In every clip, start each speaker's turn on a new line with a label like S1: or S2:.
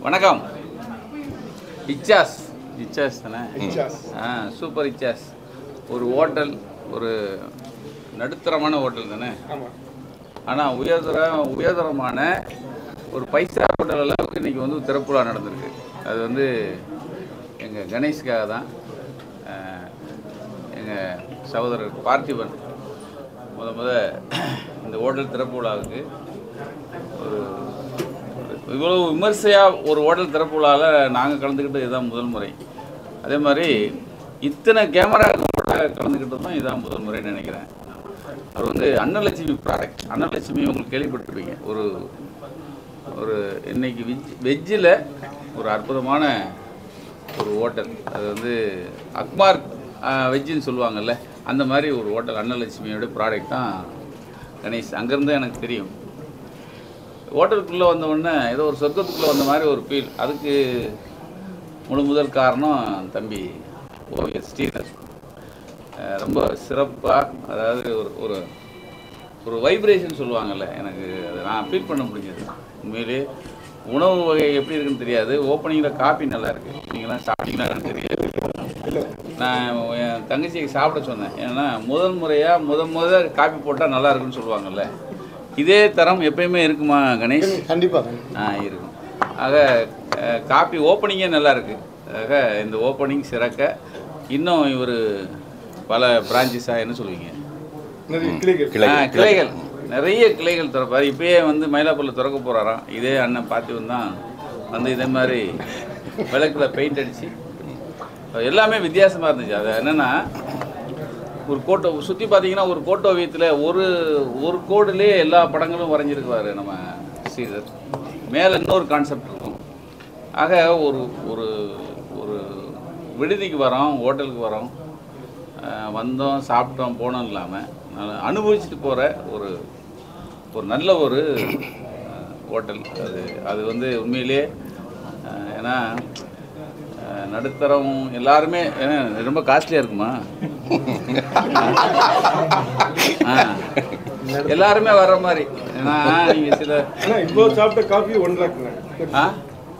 S1: வணக்கம். இச்சாஸ் தானே? சூப்பர் இச்சாஸ். ஒரு ஹோட்டல், ஒரு நடுத்தரமான ஹோட்டல் தானே? ஆனால் உயர்தரமான ஒரு பைசா ஹோட்டல் அளவுக்கு இன்றைக்கி வந்து திறப்புலா நடந்திருக்கு. அது வந்து எங்கள் கணேஷ்காக தான். எங்கள் சகோதரர் பார்த்திபன் முத இந்த ஹோட்டல் திறப்பு விழாவுக்கு ஒரு இவ்வளவு விமர்சையாக ஒரு ஹோட்டல் திறப்பு விழாவில் நாங்கள் கலந்துக்கிட்டது இதுதான் முதல் முறை. அதே மாதிரி இத்தனை கேமரா கலந்துக்கிட்டதும் இதுதான் முதல் முறைன்னு நினைக்கிறேன். அது வந்து அன்னலட்சுமி ப்ராடக்ட். அன்னலட்சுமி உங்களுக்கு கேள்விப்பட்டிருப்பீங்க. ஒரு இன்னைக்கு வெஜ்ஜில் ஒரு அற்புதமான ஒரு ஹோட்டல். அது வந்து அக்மார் வெஜ்ஜுன்னு சொல்லுவாங்கள்ல, அந்த மாதிரி ஒரு ஹோட்டல் அன்னலட்சுமியோட ப்ராடக்ட் தான் கணேஷ். அங்கேருந்து எனக்கு தெரியும். ஹோட்டலுக்குள்ளே வந்தவுடனே ஏதோ ஒரு சொர்க்கத்துக்குள்ளே வந்த மாதிரி ஒரு ஃபீல். அதுக்கு முதல் காரணம் தம்பி ஓவியர் ஸ்ரீதர். ரொம்ப சிறப்பாக, அதாவது ஒரு ஒரு வைப்ரேஷன் சொல்லுவாங்கள்ல, எனக்கு அதை நான் ஃபீல் பண்ண முடிஞ்சது. உண்மையிலே உணவு வகை எப்படி இருக்குன்னு தெரியாது. ஓப்பனிங்கில் காஃபி நல்லா இருக்குது. நீங்களாம் சாப்பிட்டீங்களான்னு தெரியாது. நான் என் தங்கச்சிக்கு சாப்பிட சொன்னேன். ஏன்னா முதல் காஃபி போட்டால் நல்லா இருக்குன்னு சொல்லுவாங்கள்ல. இதே தரம் எப்பயுமே இருக்குமா கணேஷ்?
S2: கண்டிப்பாக
S1: இருக்கும். ஆக காஃபி ஓப்பனிங்கே நல்லா இருக்குது. ஆக இந்த ஓப்பனிங் சிறக்க இன்னும் இவர் பல பிரான்ச்சஸாக என்ன சொல்லுவீங்க, கிளைகள், நிறைய கிளைகள் திறப்பார். இப்போயே வந்து மயிலாப்பூரில் திறக்க போகிறாராம். இதே அண்ணன் பார்த்திபன் தான் வந்து இதே மாதிரி விளக்கில் பெயிண்ட் அடித்து எல்லாமே வித்தியாசமாக இருந்துச்சு. அது என்னென்னா, ஒரு கோட்டை சுற்றி பார்த்தீங்கன்னா ஒரு கோட்டோவியத்தில் ஒரு கோடுலேயே எல்லா படங்களும் வரைஞ்சிருக்குவார் நம்ம ஸ்ரீதர். மேலே இன்னொரு கான்செப்ட் இருக்கும். ஆக ஒரு ஒரு ஒரு விடுதிக்கு வரோம், ஹோட்டலுக்கு வரோம், வந்தோம், சாப்பிட்டோம், போனோம் இல்லாமல் அனுபவிச்சுட்டு போகிற ஒரு நல்ல ஒரு ஹோட்டல் அது வந்து உண்மையிலே. ஏன்னா நடுத்தரம் எல்லாருமே ரொம்ப காஸ்ட்லியாக இருக்குமா? எல்லாருமே வர்ற மாதிரி. ஏன்னா நீங்கள் சில
S2: இப்போ சாப்பிட்ட காஃபி 1 lakh.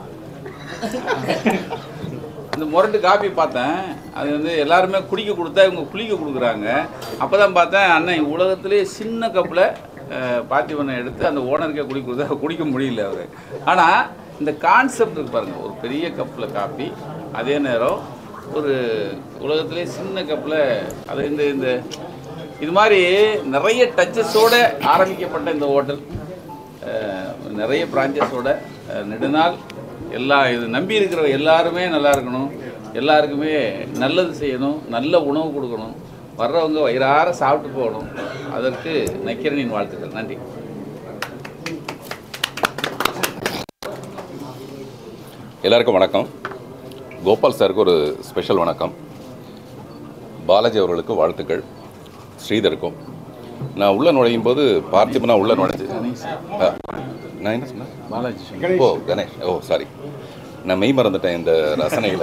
S1: இந்த முரட்டு காஃபி பார்த்தேன். அது வந்து எல்லாருமே குடிக்க கொடுத்தா இவங்க குளிக்க கொடுக்குறாங்க. அப்போ தான் பார்த்தேன், அண்ணன் உலகத்துலேயே சின்ன கப்பில் பார்த்திபனை எடுத்து அந்த ஓனருக்கே குடிக்க முடியல அவர். ஆனால் இந்த கான்செப்ட் இருக்கு பாருங்கள், ஒரு பெரிய கப்பில் காஃபி, அதே நேரம் ஒரு உலகத்திலே சின்ன கப்பில். அது இந்த இது மாதிரி நிறைய டச்சஸோடு ஆரம்பிக்கப்பட்ட இந்த ஹோட்டல் நிறைய பிரான்ச்சஸோட நெடுநாள் இது நம்பி இருக்கிற எல்லாருமே நல்லா இருக்கணும், எல்லாருக்குமே நல்லது செய்யணும், நல்ல உணவு கொடுக்கணும், வர்றவங்க வயிறார சாப்பிட்டு போகணும். அதற்கு நக்கீரனின் வாழ்த்துக்கள். நன்றி.
S3: எல்லாருக்கும் வணக்கம். கோபால் சாருக்கு ஒரு ஸ்பெஷல் வணக்கம். பாலாஜி அவர்களுக்கு வாழ்த்துக்கள். ஸ்ரீதருக்கும். நான் உள்ளே நுழையும் போது பார்த்திபனா உள்ளே நுழைஞ்சு நான் என்ன சொன்னேன்? பாலாஜி. கணேஷ். சாரி, நான் மெய் மறந்துட்டேன் இந்த ரசனையில்.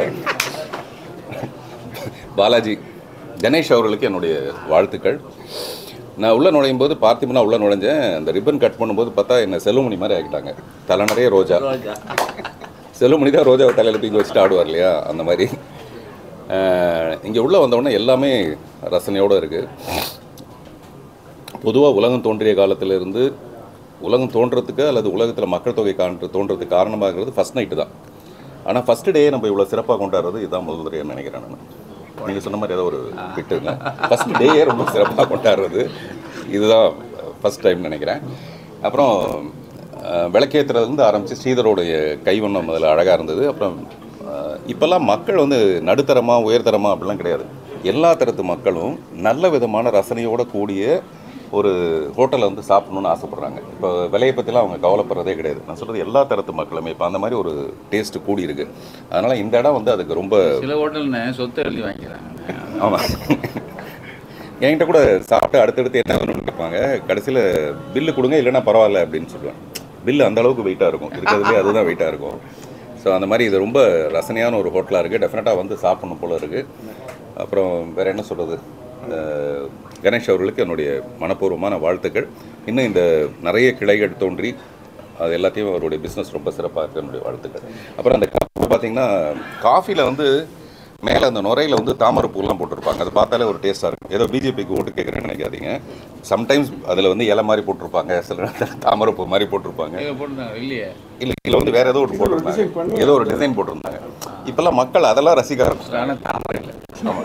S3: பாலாஜி கணேஷ் அவர்களுக்கு என்னுடைய வாழ்த்துக்கள். நான் உள்ளே நுழையும் போது பார்த்திபனா உள்ளே நுழைஞ்சேன். அந்த ரிப்பன் கட் பண்ணும்போது பார்த்தா என்னை செல்வமணி மாதிரி ஆகிட்டாங்க. தலை நிறைய ரோஜா. செல்வமணி தான் ரோஜாவை தலையில் தூக்கி வச்சுட்டு ஆடுவார் இல்லையா, அந்த மாதிரி. இங்கே உள்ளே வந்தவுடனே எல்லாமே ரசனையோடு இருக்குது. பொதுவாக உலகம் தோன்றிய காலத்திலிருந்து உலகம் தோன்றதுக்கு அல்லது உலகத்தில் மக்கள் தொகை தோன்றதுக்கு காரணமாகிறது ஃபஸ்ட் நைட்டு தான். ஆனால் ஃபஸ்ட்டு டே நம்ம இவ்வளோ சிறப்பாக கொண்டாடுறது இதுதான் முதல் முறையாக நினைக்கிறேன் நான். நீங்கள் சொன்ன மாதிரி ஏதோ ஒரு பிட்டுங்க, ஃபஸ்ட் டேயே ரொம்ப சிறப்பாக கொண்டாடுறது இதுதான் ஃபஸ்ட் டைம் நினைக்கிறேன். அப்புறம் விளக்கேற்றுறதுலேருந்து ஆரம்பித்து ஸ்ரீதரோடைய கைவண்ணம் அதில் அழகாக இருந்தது. அப்புறம் இப்போல்லாம் மக்கள் வந்து நடுத்தரமாக உயர்தரமாக அப்படிலாம் கிடையாது. எல்லா தரத்து மக்களும் நல்ல விதமான ரசனையோடு கூடிய ஒரு ஹோட்டலில் வந்து சாப்பிடணுன்னு ஆசைப்பட்றாங்க. இப்போ விலையை பற்றிலாம் அவங்க கவலைப்படுறதே கிடையாது. நான் சொல்கிறது எல்லா தரத்து மக்களுமே இப்போ அந்த மாதிரி ஒரு டேஸ்ட்டு கூடி இருக்குது. அதனால் இந்த இடம் வந்து அதுக்கு ரொம்ப
S1: சில ஹோட்டல்னு சொத்தை எழுதி வாங்கிக்கிறாங்க.
S3: ஆமாம், என்கிட்ட கூட சாப்பிட்டு அடுத்தடுத்து என்ன வேணும்னு கேட்பாங்க. கடைசியில் பில்லு கொடுங்க, இல்லைன்னா பரவாயில்ல அப்படின்னு சொல்லுவேன். பில்லு அந்த அளவுக்கு வெயிட்டாக இருக்கும், இருக்கிறதுலே அதுதான் வெயிட்டாக இருக்கும். ஸோ அந்த மாதிரி இது ரொம்ப ரசனையான ஒரு ஹோட்டலாக இருக்குது. டெஃபினட்டாக வந்து சாப்பிடணும் போல் இருக்குது. அப்புறம் வேறு என்ன சொல்கிறது, கணேஷ் அவர்களுக்கு என்னுடைய மனப்பூர்வமான வாழ்த்துக்கள். இன்னும் இந்த நிறைய கிளைகள் தோன்றி அது எல்லாத்தையும் அவருடைய பிஸ்னஸ் ரொம்ப சிறப்பாக இருக்குது என்னுடைய வாழ்த்துக்கள். அப்புறம் அந்த காஃபி பார்த்தீங்கன்னா காஃபியில் வந்து மேலே அந்த நுரையில் வந்து தாமரை பூலாம் போட்டிருப்பாங்க. அது பார்த்தாலே ஒரு டேஸ்ட்டாக இருக்கும். ஏதோ பிஜேபிக்கு ஓட்டு கேட்குறேன்னு நினைக்காதீங்க. சம்டைம்ஸ் அதில் வந்து இலை மாதிரி போட்டிருப்பாங்க, சில நேரத்தில் தாமரை பூ மாதிரி போட்டிருப்பாங்க.
S1: இல்லையே
S3: இல்லை இல்லை வந்து வேறு ஏதோ ஒரு போட்டிருந்தாங்க, ஏதோ ஒரு டிசைன் போட்டிருந்தாங்க. இப்போல்லாம் மக்கள் அதெல்லாம் ரசிக்க ஆரம்பிச்சிட்டாங்க. தாமரை இல்லை,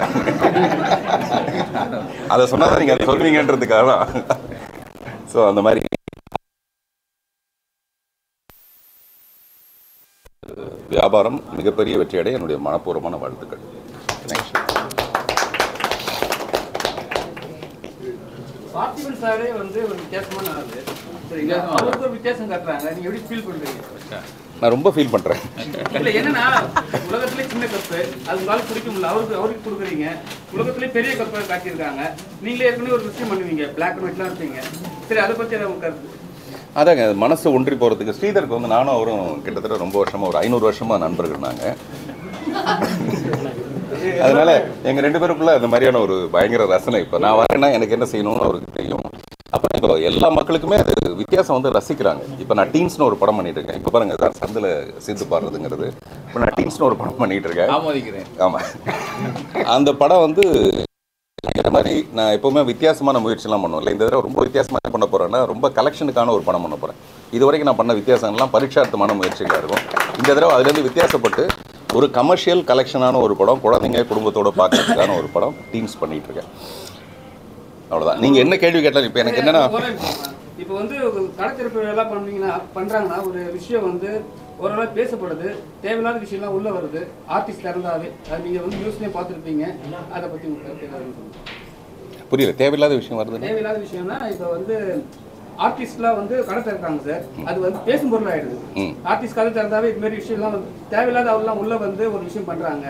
S3: அதை சொன்னால் தான் நீங்கள் அதை சொல்வீங்கன்றதுக்காக தான். ஸோ அந்த மாதிரி வியாபாரம் மிகப்பெரிய வெற்றியடைய என்னுடைய மனப்பூர்வமான வாழ்த்துக்கள்.
S4: பார்த்திபன் சாரே வந்து ஒரு வித்தியாசமான ஆளு. சரிங்க, அவருக்கு ஒரு வித்தியாசம் காட்டுறாங்க. நீங்க எப்படி ஃபீல் பண்றீங்க?
S3: நான் ரொம்ப ஃபீல் பண்ணுறேன்.
S4: இல்லை என்னன்னா, உலகத்திலே சின்ன கப்பு அது உங்களால் பிடிக்க முடியல, அவருக்கு கொடுக்குறீங்க. உலகத்திலே பெரிய கப்பை காட்டியிருக்காங்க. நீங்களே ஏற்கனவே ஒரு விஷயம் பண்ணுவீங்க, பிளாக் அண்ட் ஒயிட்லாம் இருப்பீங்க. சரி, அதை பற்றி அதை கருத்து.
S3: அதாங்க மனசு ஒன்றி போகிறதுக்கு ஸ்ரீதருக்கு வந்து நானும் அவரும் கிட்டத்தட்ட ரொம்ப வருஷமாக ஒரு 500 வருஷமாக நண்பர்கள் நாங்கள். அதனால் எங்கள் 2 பேருக்குள்ளே அந்த மாதிரியான ஒரு பயங்கர ரசனை. இப்போ நான் வரேன்னா எனக்கு என்ன செய்யணும்னு அவருக்கு தெரியும். அப்புறம் இப்போ எல்லா மக்களுக்குமே அது வித்தியாசம் வந்து ரசிக்கிறாங்க. இப்போ நான் டீன்ஸ்னு ஒரு படம் பண்ணிட்டு இருக்கேன். இப்போ பாருங்க சார், சந்தில் சிந்து பாடுறதுங்கிறது. இப்போ நான் டீன்ஸ்னு ஒரு படம் பண்ணிகிட்டு இருக்கேன். ஆமாம், அந்த படம் வந்து இந்த மாதிரி நான் எப்போவுமே வித்தியாசமான முயற்சிலாம் பண்ணுவேன். இல்லை இந்த தடவை ரொம்ப வித்தியாசமாக பண்ண போகிறேன்னா ரொம்ப கலெக்ஷனுக்கான ஒரு படம் பண்ண போகிறேன். இது வரைக்கும் நான் பண்ண வித்தியாசங்கள்லாம் பரீட்சார்த்தமான முயற்சிகளாக இருக்கும். இந்த தடவை அதுலேருந்து வித்தியாசப்பட்டு ஒரு கமர்ஷியல் கலெக்ஷனான ஒரு படம், குழந்தைங்க குடும்பத்தோடு பார்க்கறதுக்கான ஒரு படம் டீம்ஸ் பண்ணிகிட்டு இருக்கேன். அவ்வளோதான். நீங்கள் என்ன கேள்வி கேட்டாலும் இப்போ எனக்கு என்னென்னா,
S4: இப்போ வந்து கடைத்திறப்பு எல்லாம் பண்ணுறாங்கன்னா ஒரு விஷயம் வந்து ஓரளவு பேசப்படுது, தேவையில்லாத விஷயம்லாம் உள்ளே வருது. ஆர்டிஸ்ட் இறந்தாவே அது நீங்கள் வந்து நியூஸ்லேயே பார்த்துருப்பீங்க. அதை பற்றி
S3: புரியல. தேவையில்லாத விஷயம் வருது.
S4: தேவையில்லாத விஷயம்னா இப்போ வந்து ஆர்டிஸ்ட்லாம் வந்து கடை திறக்காங்க சார், அது வந்து பேசும் பொருள் ஆயிடுது. ஆர்டிஸ்ட் கடை திறந்தாவே இது மாதிரி விஷயம்லாம் வந்து தேவையில்லாத அவெல்லாம் உள்ள வந்து ஒரு விஷயம் பண்றாங்க.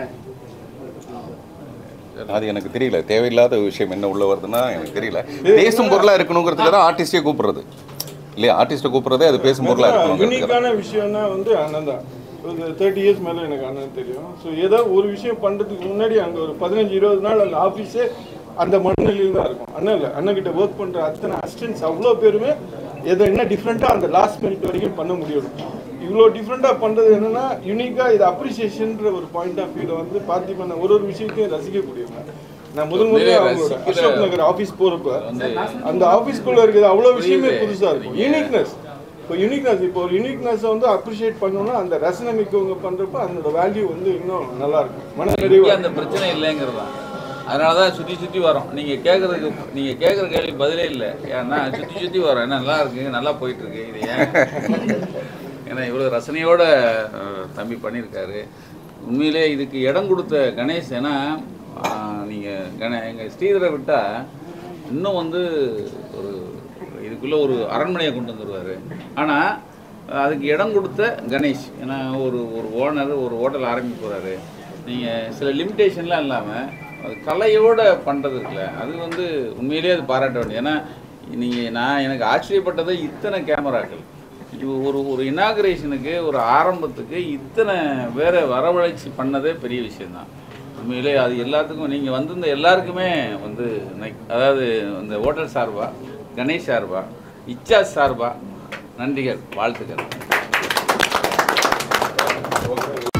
S3: அது எனக்கு தெரியல. தேவையில்லாத விஷயம் என்ன உள்ள வருதுன்னா எனக்கு தெரியல. பேசும் பொருளா இருக்கணுங்கிறதுக்கு தான் ஆர்டிஸ்டே கூப்பிடுறது இல்லையா? ஆர்டிஸ்ட்டை கூப்பிடுறதே அது பேசும் பொருளா இருக்கணும்.
S2: யூனிக்கான விஷயம்னா வந்து அண்ணன் தான். ஒரு 30 இயர்ஸ் மேலே எனக்கு அண்ணன் தெரியும். ஸோ ஏதோ ஒரு விஷயம் பண்ணுறதுக்கு முன்னாடி அங்கே ஒரு 15-20 நாள் அந்த ஆஃபீஸே அந்த மனநிலையில் தான் இருக்கும். அண்ணன் இல்லை, அண்ணன்கிட்ட ஒர்க் பண்ணுற அத்தனை அசிஸ்டன்ட்ஸ் அவ்வளோ பேருமே எதை என்ன டிஃப்ரெண்ட்டாக அந்த லாஸ்ட் மினிட் வரைக்கும் பண்ண முடியும். இவ்வளோ டிஃப்ரெண்ட்டாக பண்ணுறது என்னென்னா யூனிக்காக இது அப்ரிசியேஷன்ற ஒரு பாயிண்ட் ஆஃப் வியூவில் வந்து பார்த்திபன் ஒரு விஷயத்தையும் ரசிக்கக்கூடியவங்க. நான் முதல்ல அவங்களோட அசோக் நகர் ஆஃபீஸ் போகிறப்ப அந்த ஆஃபீஸ்குள்ளே இருக்கிறது அவ்வளோ விஷயமே புதுசாக இருக்கும். யூனிக்னஸ் இப்போ ஒரு யூனிக்னஸை வந்து அப்ரிஷியேட் பண்ணோம்னா அந்த ரசனை மிக்கவங்க பண்ணுறப்ப அதனோட வேல்யூ வந்து இன்னும் நல்லா இருக்கும். மன நிறைவு
S1: அந்த பிரச்சனை இல்லைங்கிறது. அதனால தான் சுற்றி வரோம். நீங்கள் கேட்குற கேள்வி பதிலே இல்லை. ஏன்னா சுற்றி வரோம். ஏன்னா நல்லா இருக்குங்க, நல்லா போயிட்டுருக்கு. இது ஏன் ஏன்னா இவ்வளோ ரசனையோட தம்பி பண்ணியிருக்காரு. உண்மையிலே இதுக்கு இடம் கொடுத்த கணேஷ், ஏன்னா நீங்கள் எங்கள் ஸ்ரீதரை விட்டால் இன்னும் வந்து ஒரு இதுக்குள்ளே ஒரு அரண்மனையை கொண்டு வந்துடுவார். ஆனால் அதுக்கு இடம் கொடுத்த கணேஷ், ஏன்னா ஒரு ஓனர் ஒரு ஹோட்டல் ஆரம்பிக்க போகிறாரு. நீங்கள் சில லிமிட்டேஷன்லாம் இல்லாமல் அது கலையோடு பண்ணுறது இருக்குல்ல, அது வந்து உண்மையிலேயே அது பாராட்ட வேண்டியது. ஏன்னா எனக்கு ஆச்சரியப்பட்டது இத்தனை கேமராக்கள் ஒரு இனாகரேஷனுக்கு ஒரு ஆரம்பத்துக்கு இத்தனை வேற வரவழைச்சி பண்ணதே பெரிய விஷயந்தான். உண்மையிலே அது எல்லாத்துக்கும் நீங்கள் வந்திருந்த எல்லாருக்குமே வந்து அதாவது இந்த ஹோட்டல் சார்பா, கணேஷ் சார்பா, இச்சாஸ் சார்பா நன்றிகள், வாழ்த்துக்கள்.